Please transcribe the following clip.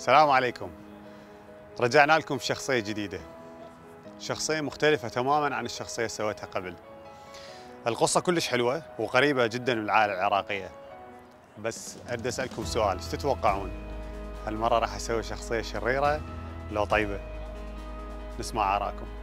السلام عليكم. رجعنا لكم في شخصية جديدة، شخصية مختلفة تماماً عن الشخصية اللي سويتها قبل. القصة كلش حلوة وقريبة جداً من العائلة العراقية، بس أريد أسألكم سؤال، ايش تتوقعون؟ هالمرة راح أسوي شخصية شريرة لو طيبة؟ نسمع آراءكم.